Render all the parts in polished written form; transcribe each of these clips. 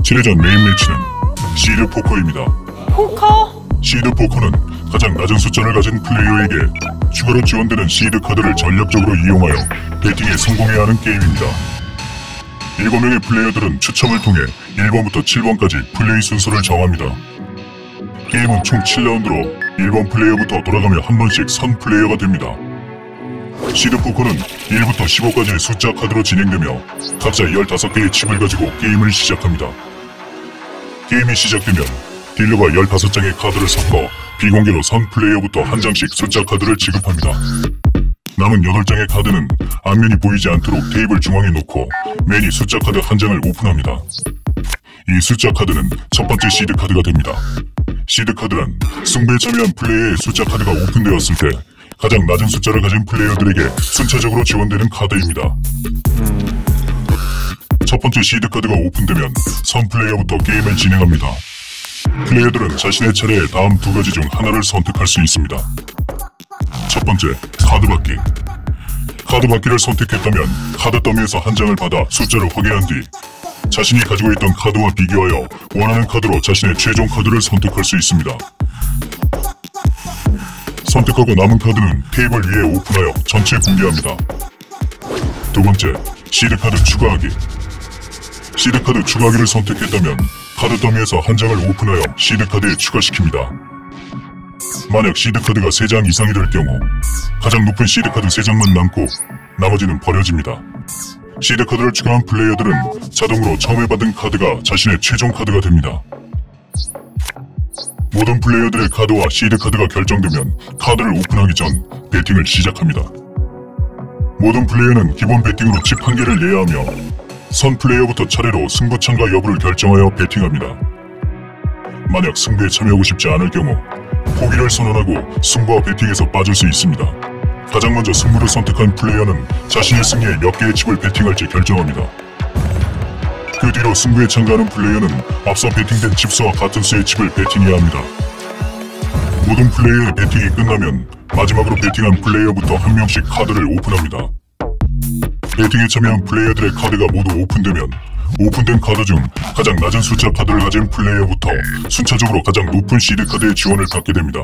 7회전 메인 매치는 시드 포커입니다. 포커? 시드 포커는 가장 낮은 숫자를 가진 플레이어에게 추가로 지원되는 시드 카드를 전략적으로 이용하여 배팅에 성공해야 하는 게임입니다. 7명의 플레이어들은 추첨을 통해 1번부터 7번까지 플레이 순서를 정합니다. 게임은 총 7라운드로 1번 플레이어부터 돌아가며 한 번씩 선 플레이어가 됩니다. 시드 포커는 1부터 15까지의 숫자 카드로 진행되며 각자 15개의 칩을 가지고 게임을 시작합니다. 게임이 시작되면 딜러가 15장의 카드를 섞어 비공개로 선 플레이어부터 한 장씩 숫자 카드를 지급합니다. 남은 8장의 카드는 앞면이 보이지 않도록 테이블 중앙에 놓고 맨이 숫자 카드 한 장을 오픈합니다. 이 숫자 카드는 첫 번째 시드 카드가 됩니다. 시드 카드란 승부에 참여한 플레이어의 숫자 카드가 오픈되었을 때 가장 낮은 숫자를 가진 플레이어들에게 순차적으로 지원되는 카드입니다. 첫 번째 시드 카드가 오픈되면 선 플레이어부터 게임을 진행합니다. 플레이어들은 자신의 차례에 다음 두 가지 중 하나를 선택할 수 있습니다. 첫 번째, 카드 받기. 카드 받기를 선택했다면 카드 더미에서 한 장을 받아 숫자를 확인한 뒤 자신이 가지고 있던 카드와 비교하여 원하는 카드로 자신의 최종 카드를 선택할 수 있습니다. 선택하고 남은 카드는 테이블 위에 오픈하여 전체 공개합니다. 두 번째, 시드 카드 추가하기. 시드 카드 추가하기를 선택했다면 카드 더미에서 한 장을 오픈하여 시드 카드에 추가시킵니다. 만약 시드 카드가 3장 이상이 될 경우 가장 높은 시드 카드 3장만 남고 나머지는 버려집니다. 시드 카드를 추가한 플레이어들은 자동으로 처음에 받은 카드가 자신의 최종 카드가 됩니다. 모든 플레이어들의 카드와 시드 카드가 결정되면 카드를 오픈하기 전 배팅을 시작합니다. 모든 플레이어는 기본 배팅으로 칩 1개를 내야 하며 선 플레이어부터 차례로 승부 참가 여부를 결정하여 배팅합니다. 만약 승부에 참여하고 싶지 않을 경우 포기를 선언하고 승부와 배팅에서 빠질 수 있습니다. 가장 먼저 승부를 선택한 플레이어는 자신의 승리에 몇 개의 칩을 배팅할지 결정합니다. 그 뒤로 승부에 참가하는 플레이어는 앞서 배팅된 칩 수와 같은 수의 칩을 배팅해야 합니다. 모든 플레이어의 배팅이 끝나면 마지막으로 배팅한 플레이어부터 한 명씩 카드를 오픈합니다. 배팅에 참여한 플레이어들의 카드가 모두 오픈되면 오픈된 카드 중 가장 낮은 숫자 카드를 가진 플레이어부터 순차적으로 가장 높은 시드 카드의 지원을 받게 됩니다.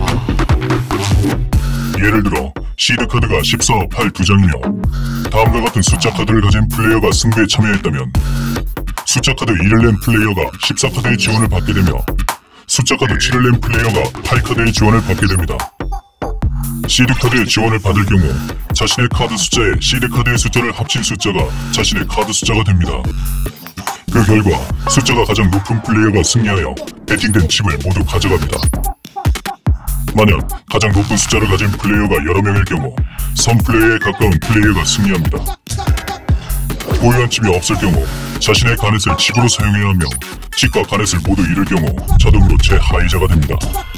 예를 들어 시드 카드가 14, 8 2장이며 다음과 같은 숫자 카드를 가진 플레이어가 승부에 참여했다면 숫자 카드 1을 낸 플레이어가 14카드의 지원을 받게 되며 숫자 카드 7을 낸 플레이어가 8카드의 지원을 받게 됩니다. 시드 카드의 지원을 받을 경우 자신의 카드 숫자에 시드 카드의 숫자를 합친 숫자가 자신의 카드 숫자가 됩니다. 그 결과 숫자가 가장 높은 플레이어가 승리하여 배팅된 칩을 모두 가져갑니다. 만약 가장 높은 숫자를 가진 플레이어가 여러 명일 경우 선 플레이어에 가까운 플레이어가 승리합니다. 보유한 칩이 없을 경우 자신의 가넷을 칩으로 사용해야 하며 칩과 가넷을 모두 잃을 경우 자동으로 최하위자가 됩니다.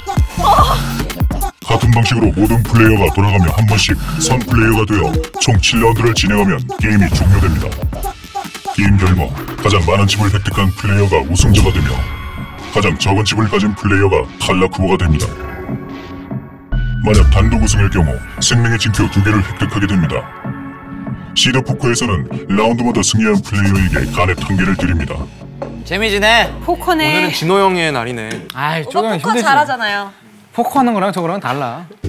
같은 방식으로 모든 플레이어가 돌아가며 한 번씩 선 플레이어가 되어 총 7라운드를 진행하면 게임이 종료됩니다. 게임 결과 가장 많은 칩을 획득한 플레이어가 우승자가 되며 가장 적은 칩을 가진 플레이어가 탈락 후보가 됩니다. 만약 단독 우승일 경우 생명의 징표 2개를 획득하게 됩니다. 시드 포커에서는 라운드마다 승리한 플레이어에게 가넷 1개를 드립니다. 재미지네. 포커네. 오늘은 진호 형의 날이네. 아이, 오빠 조금 포커 힘들지. 잘하잖아요. 포커하는 거랑 저거랑 달라.